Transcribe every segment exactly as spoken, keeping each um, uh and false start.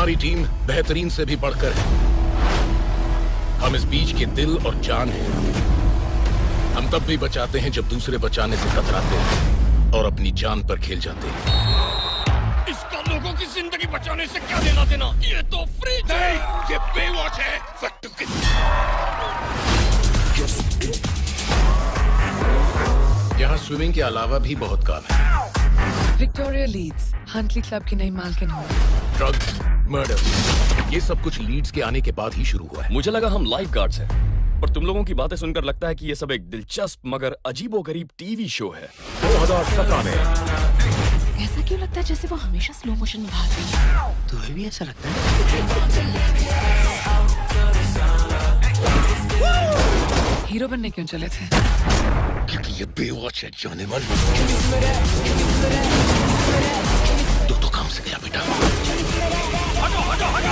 हमारी टीम बेहतरीन से भी बढ़कर है। हम इस बीच के दिल और जान हैं। हम तब भी बचाते हैं जब दूसरे बचाने से कतराते हैं और अपनी जान पर खेल जाते हैं। इसका लोगों की जिंदगी बचाने से क्या लेना देना? ये तो फ्री नहीं, ये बेवॉच है। यहाँ स्विमिंग के अलावा भी बहुत काम है। विक्टोरिया लीड्स हंटली क्लब की नई मालकिन हो। ड्रग्स, मर्डर, ये सब कुछ लीड्स के आने के बाद ही शुरू हुआ है। मुझे लगा हम लाइफ गार्ड्स हैं, पर तुम लोगों की बातें सुनकर लगता है कि ये सब एक दिलचस्प मगर अजीबोगरीब टीवी शो है। दो हज़ार सत्रह में ऐसा क्यों लगता है जैसे वो हमेशा स्लो मोशन में भाग रही है? तुम्हें भी ऐसा लगता है? हीरो बनने क्यों चले थे? क्योंकि ये बेवॉच है जाने मन। तो तो काम से गया बेटा। हटो हटो हटो!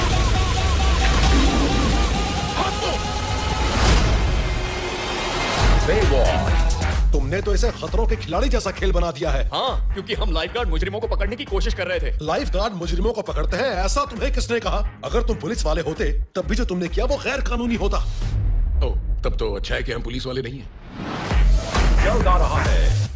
बेवॉच, तुमने तो इसे खतरों के खिलाड़ी जैसा खेल बना दिया है। हाँ, क्योंकि हम लाइफ गार्ड मुजरिमों को पकड़ने की कोशिश कर रहे थे। लाइफ गार्ड मुजरिमों को पकड़ते हैं, ऐसा तुम्हें किसने कहा? अगर तुम पुलिस वाले होते तब भी जो तुमने किया वो गैर कानूनी होता। ओ, तब तो अच्छा है कि हम पुलिस वाले नहीं हैं। जल्द आ रहा है